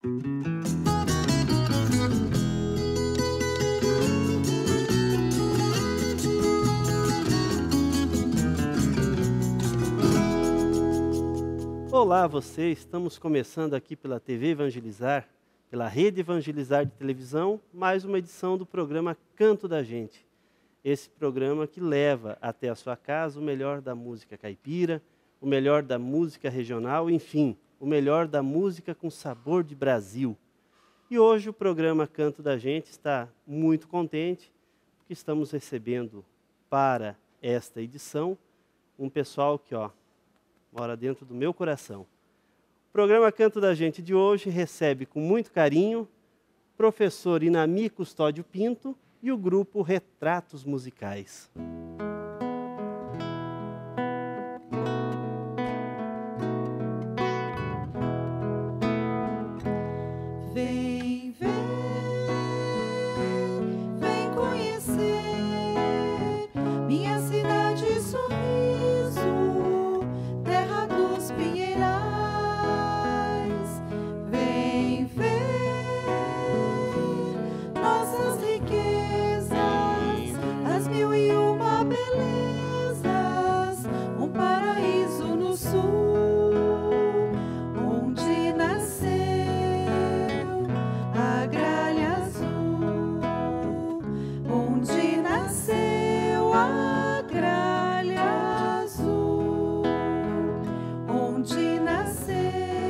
Olá, você! Estamos começando aqui pela TV Evangelizar, pela Rede Evangelizar de televisão, mais uma edição do programa Canto da Gente. Esse programa que leva até a sua casa o melhor da música caipira, o melhor da música regional, enfim, o melhor da música com sabor de Brasil. E hoje o programa Canto da Gente está muito contente, porque estamos recebendo para esta edição um pessoal que, mora dentro do meu coração. O programa Canto da Gente de hoje recebe com muito carinho o professor Inami Custódio Pinto e o grupo Retratos Musicais. Vem, vem, vem conhecer minha cidade Sorriso, terra dos pinheirais. Vem ver nossas riquezas, as mil e uma belezas, um paraíso no sul, onde nasceu a gralha azul, onde nasceu a gralha azul, onde nasceu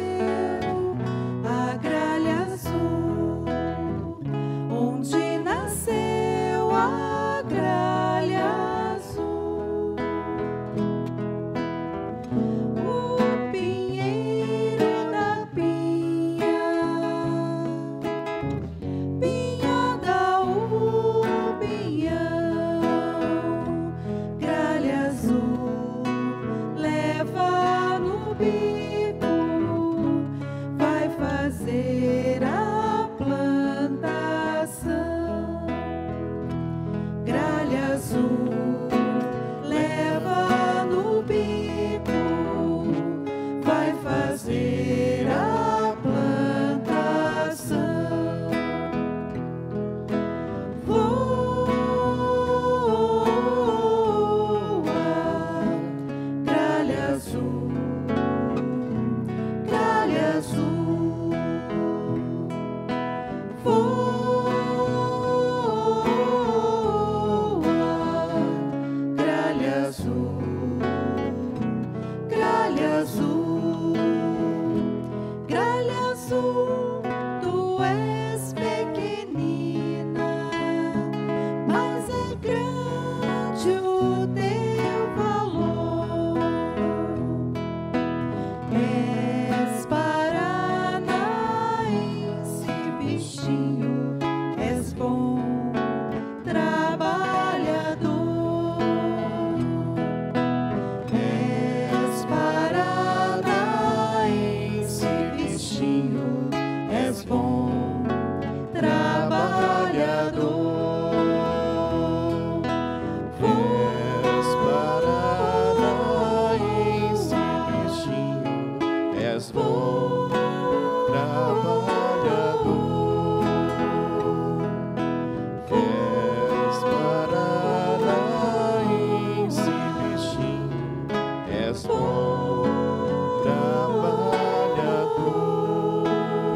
a gralha azul, onde nasceu a gralha azul. O pinheiro da pinha, pinha da pinhão, gralha azul, leva no bico, vai fazer a plantação. Gralha azul, leva no bico, vai fazer a plantação. Voa, gralha azul, gralha azul. Voa, gralha azul, gralha azul, gralha azul. Tu és pequenina, mas é grande o teu valor. És paranaense, bichinho, és bom trabalhador. És paranaense, bichinho, és bom trabalhador. És paranaense, bichinho, és bom trabalhador. És paranaense, bichinho, és bom trabalhador.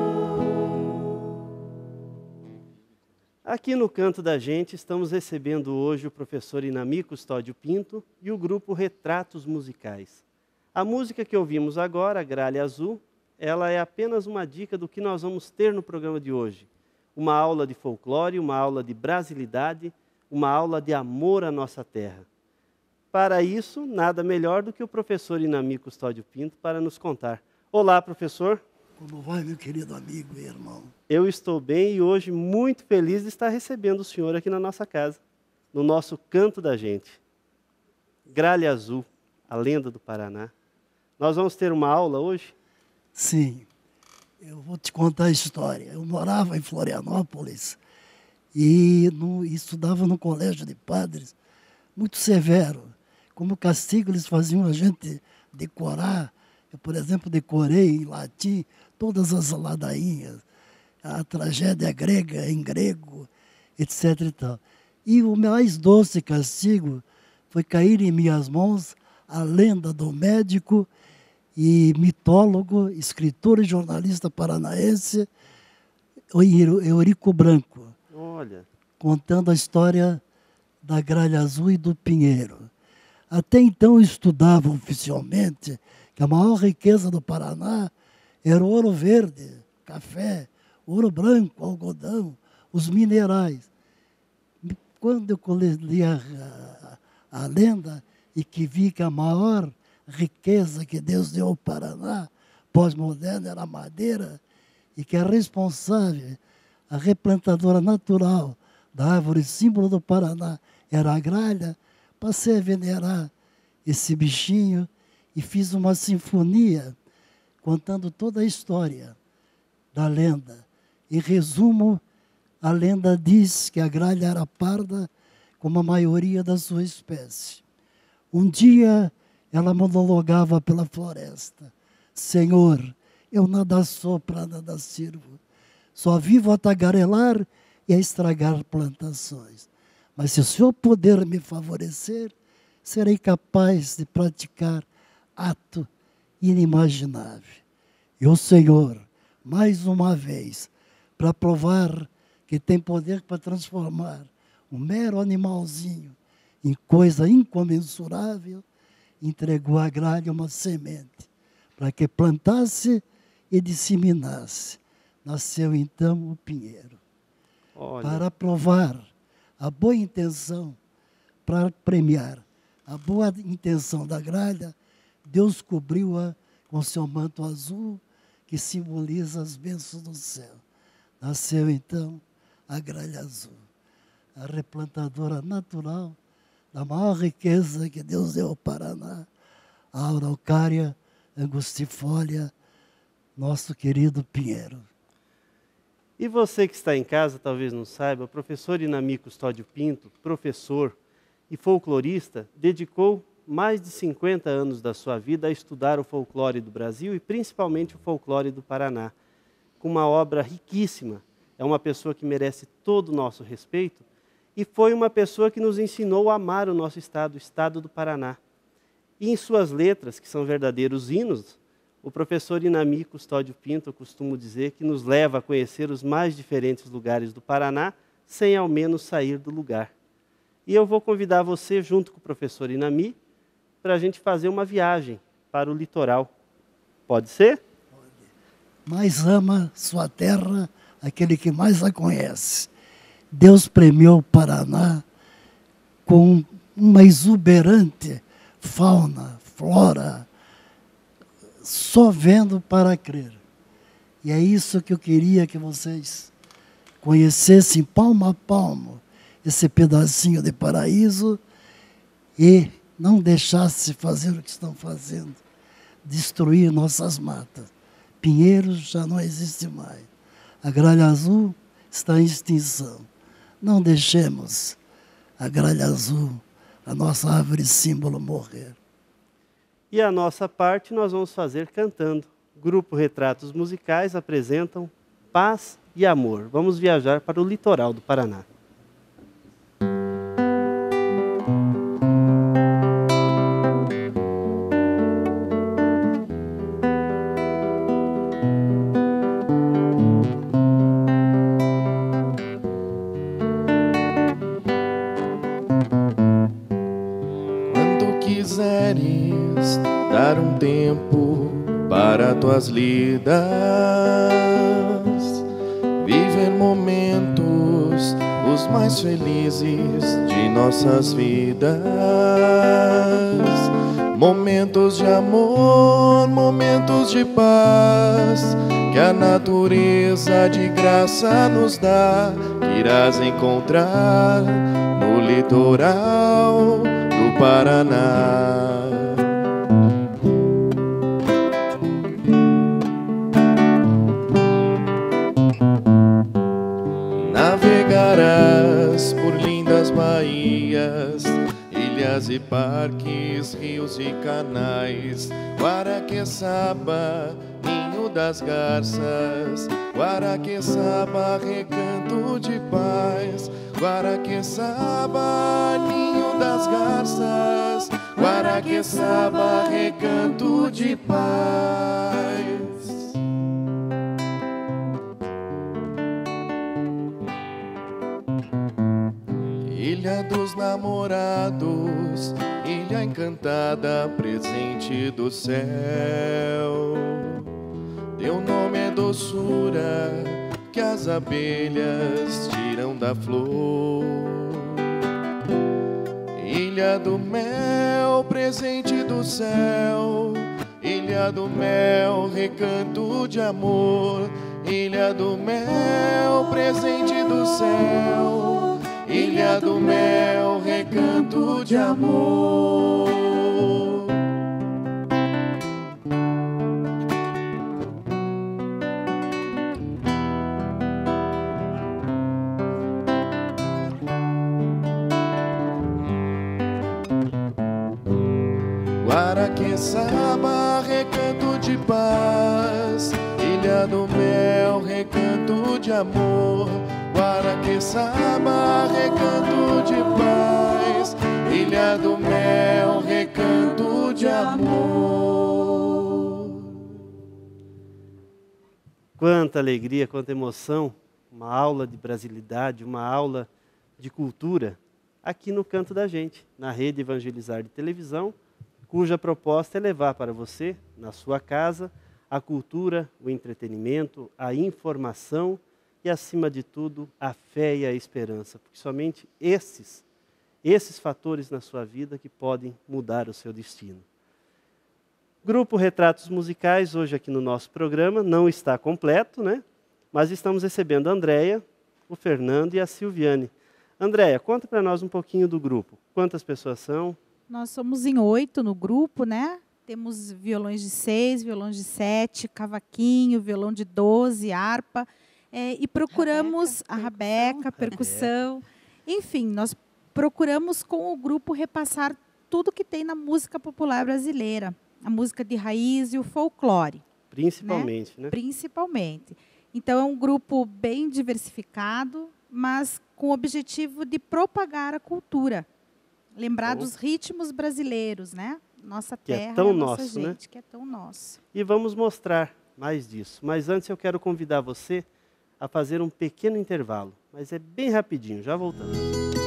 Aqui no Canto da Gente estamos recebendo hoje o professor Inami Custódio Pinto e o grupo Retratos Musicais. A música que ouvimos agora, Gralha Azul, ela é apenas uma dica do que nós vamos ter no programa de hoje. Uma aula de folclore, uma aula de brasilidade, uma aula de amor à nossa terra. Para isso, nada melhor do que o professor Inami Custódio Pinto para nos contar. Olá, professor. Como vai, meu querido amigo e irmão? Eu estou bem e hoje muito feliz de estar recebendo o senhor aqui na nossa casa, no nosso Canto da Gente. Gralha Azul, a lenda do Paraná. Nós vamos ter uma aula hoje? Sim, eu vou te contar a história. Eu morava em Florianópolis e estudava no colégio de padres, muito severo. Como castigo, eles faziam a gente decorar. Eu, por exemplo, decorei em latim todas as ladainhas, a tragédia grega em grego, etc. E tal. E o mais doce castigo foi cair em minhas mãos a lenda do médico e mitólogo, escritor e jornalista paranaense, Eurico Branco, Olha, contando a história da gralha azul e do pinheiro. Até então eu estudava oficialmente que a maior riqueza do Paraná era o ouro verde, café, ouro branco, algodão, os minerais. Quando eu li a lenda e que vi que a maior riqueza que Deus deu ao Paraná, pós-moderno, era a madeira, e que é responsável, a replantadora natural da árvore símbolo do Paraná era a gralha, passei a venerar esse bichinho e fiz uma sinfonia contando toda a história da lenda. Em resumo, a lenda diz que a gralha era parda como a maioria da sua espécie. Um dia ela monologava pela floresta: Senhor, eu nada sou para nada sirvo, só vivo a tagarelar e a estragar plantações. Mas se o Senhor puder me favorecer, serei capaz de praticar ato inimaginável. E o Senhor, mais uma vez, para provar que tem poder para transformar um mero animalzinho em coisa incomensurável, entregou à gralha uma semente para que plantasse e disseminasse. Nasceu então o pinheiro. olha. Para provar a boa intenção, para premiar a boa intenção da gralha, Deus cobriu-a com seu manto azul, que simboliza as bênçãos do céu. Nasceu então a gralha azul, a replantadora natural da maior riqueza que Deus deu ao Paraná, a araucária angustifolia, nosso querido pinheiro. E você que está em casa talvez não saiba, o professor Inami Custódio Pinto, professor e folclorista, dedicou mais de 50 anos da sua vida a estudar o folclore do Brasil e principalmente o folclore do Paraná, com uma obra riquíssima. É uma pessoa que merece todo o nosso respeito e foi uma pessoa que nos ensinou a amar o nosso estado, o estado do Paraná. E em suas letras, que são verdadeiros hinos, o professor Inami Custódio Pinto, eu costumo dizer, que nos leva a conhecer os mais diferentes lugares do Paraná, sem ao menos sair do lugar. E eu vou convidar você, junto com o professor Inami, para a gente fazer uma viagem para o litoral. Pode ser? Mais ama sua terra aquele que mais a conhece. Deus premiou o Paraná com uma exuberante fauna, flora, só vendo para crer. E é isso que eu queria que vocês conhecessem palmo a palmo esse pedacinho de paraíso e não deixassem fazer o que estão fazendo, destruir nossas matas. Pinheiros já não existe mais. A gralha azul está em extinção. Não deixemos a gralha azul, a nossa árvore símbolo, morrer. E a nossa parte nós vamos fazer cantando. Grupo Retratos Musicais apresentam Paz e Amor. Vamos viajar para o litoral do Paraná. Quando quiseres dar um tempo para tuas lidas, viver momentos os mais felizes de nossas vidas, momentos de amor, momentos de paz, que a natureza de graça nos dá, que irás encontrar no litoral do Paraná. Navegarás por lindas baías, ilhas e parques, rios e canais, Guaraqueçaba, ninho das garças, Guaraqueçaba, recanto de paz. Guaraqueçaba, ninho das garças, Guaraqueçaba, recanto de paz. Ilha dos namorados, ilha encantada, presente do céu. Teu nome é doçura que as abelhas tiram da flor. Ilha do mel, presente do céu. Ilha do mel, recanto de amor. Ilha do mel, presente do céu. Ilha do mel, recanto de amor. Guaraqueçaba, recanto de paz. Ilha do mel, recanto de amor. Guaraqueçaba, recanto de paz. Ilha do mel, recanto de amor. Quanta alegria, quanta emoção. Uma aula de brasilidade, uma aula de cultura aqui no Canto da Gente, na Rede Evangelizar de Televisão, cuja proposta é levar para você, na sua casa, a cultura, o entretenimento, a informação e, acima de tudo, a fé e a esperança. Porque somente esses fatores na sua vida que podem mudar o seu destino. Grupo Retratos Musicais, hoje aqui no nosso programa, não está completo, né? Mas estamos recebendo a Andréia, o Fernando e a Silviane. Andréia, conta para nós um pouquinho do grupo. Quantas pessoas são? Nós somos em 8 no grupo, né? Temos violões de 6, violões de 7, cavaquinho, violão de 12, harpa. E procuramos a rabeca, percussão. Enfim, nós procuramos com o grupo repassar tudo que tem na música popular brasileira. A música de raiz e o folclore. Principalmente, né? Principalmente. Então, é um grupo bem diversificado, mas com o objetivo de propagar a cultura. Lembrar dos ritmos brasileiros, né? Nossa terra, tão nossa nosso, gente, né? que é tão nosso. E vamos mostrar mais disso. Mas antes eu quero convidar você a fazer um pequeno intervalo. Mas é bem rapidinho, já voltamos.